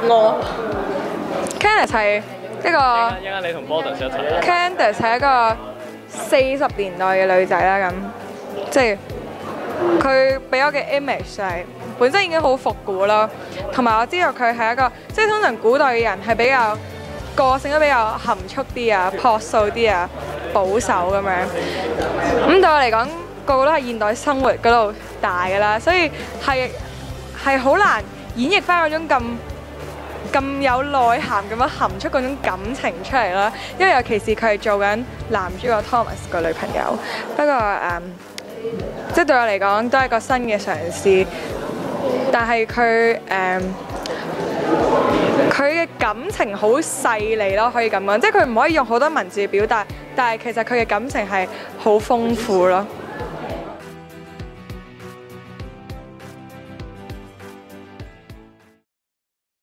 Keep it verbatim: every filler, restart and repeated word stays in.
我 Candice 係一個一陣你同 Borders 一齊。 Candice 係一個四十年代嘅女仔啦，咁即係佢俾我嘅 image 就係本身已經好復古啦，同埋我知道佢係一個即係通常古代嘅人係比較個性都比較含蓄啲啊、樸素啲啊、保守咁樣。咁對我嚟講，個個都係現代生活嗰度大㗎啦，所以係係好難演繹翻嗰種咁咁有內涵咁樣含蓄嗰種感情出嚟啦。因為尤其是佢係做緊男主角 Thomas 個女朋友。不過誒、嗯，即係對我嚟講都係一個新嘅嘗試，但係佢誒佢嘅感情好細膩咯，可以咁講，即係佢唔可以用好多文字表達，但係其實佢嘅感情係好豐富咯。